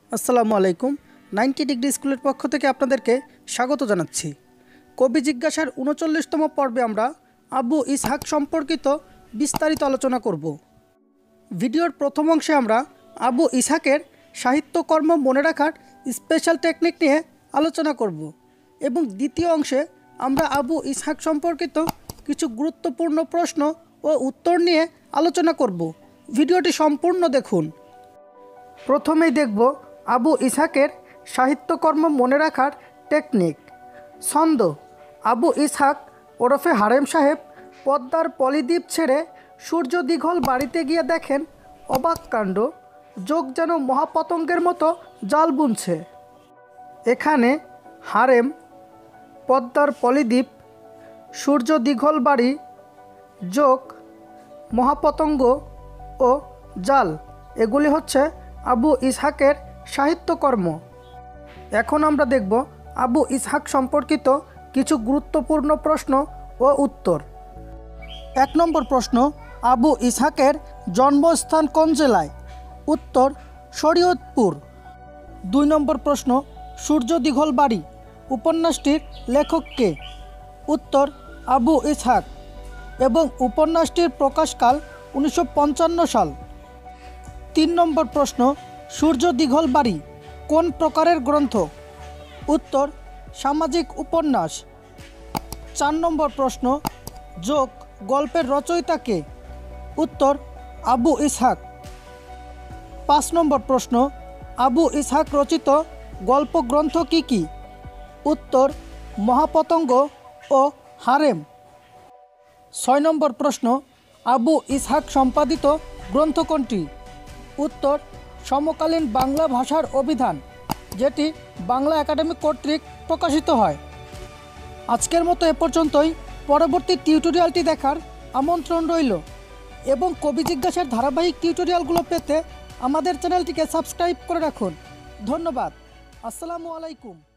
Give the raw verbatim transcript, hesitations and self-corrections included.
আসসালামু আলাইকুম। Ninety degree স্কুলের পক্ষ থেকে আপনাদেরকে স্বাগত জানাচ্ছি। কবি জিজ্ঞাসার উনচল্লিশতম পর্বে আমরা আবু ইসহাক সম্পর্কিত বিস্তারিত আলোচনা করব। ভিডিওর প্রথম অংশে আমরা আবু ইসহাকের সাহিত্যকর্ম মনে রাখার স্পেশাল টেকনিক নিয়ে আলোচনা করব এবং দ্বিতীয় অংশে আমরা আবু ইসহাক সম্পর্কিত কিছু গুরুত্বপূর্ণ প্রশ্ন ও উত্তর নিয়ে আলোচনা করব। ভিডিওটি সম্পূর্ণ দেখুন। প্রথমেই দেখব আবু ইসহাকের সাহিত্যকর্ম মনে রাখার টেকনিক। ছন্দ: আবু ইসহাক ওরফে হারেম সাহেব পদ্মার পলিদ্বীপ ছেড়ে সূর্য দীঘল বাড়িতে গিয়ে দেখেন অবাক কাণ্ড, যোগ যেন মহাপতঙ্গের মতো জাল বুনছে। এখানে হারেম, পদ্মার পলিদ্বীপ, সূর্য দীঘল বাড়ি, যোগ মহাপতঙ্গ ও জাল, এগুলি হচ্ছে আবু ইসহাকের সাহিত্যকর্ম। এখন আমরা দেখব আবু ইসহাক সম্পর্কিত কিছু গুরুত্বপূর্ণ প্রশ্ন ও উত্তর। এক নম্বর প্রশ্ন: আবু ইসহাকের জন্মস্থান কোন জেলায়? উত্তর: শরীয়তপুর। দুই নম্বর প্রশ্ন: সূর্য দীঘল বাড়ি উপন্যাসটির লেখক কে? উত্তর: আবু ইসহাক এবং উপন্যাসটির প্রকাশকাল উনিশশো পঞ্চান্ন সাল। তিন নম্বর প্রশ্ন: সূর্য দীঘল বাড়ি কোন প্রকারের গ্রন্থ? উত্তর: সামাজিক উপন্যাস। চার নম্বর প্রশ্ন: যোগ গল্পের রচয়িতা কে? উত্তর: আবু ইসহাক। পাঁচ নম্বর প্রশ্ন: আবু ইসহাক রচিত গল্প গ্রন্থ কি কি? উত্তর: মহাপতঙ্গ ও হারেম। ছয় নম্বর প্রশ্ন: আবু ইসহাক সম্পাদিত গ্রন্থ কোনটি? উত্তর: সমকালীন বাংলা ভাষার অভিধান, যেটি বাংলা একাডেমি কর্তৃক প্রকাশিত হয়। আজকের মতো এ পর্যন্তই। পরবর্তী টিউটোরিয়ালটি দেখার আমন্ত্রণ রইল এবং কবি জিজ্ঞাসার ধারাবাহিক টিউটোরিয়ালগুলো পেতে আমাদের চ্যানেলটিকে সাবস্ক্রাইব করে রাখুন। ধন্যবাদ। আসসালামু আলাইকুম।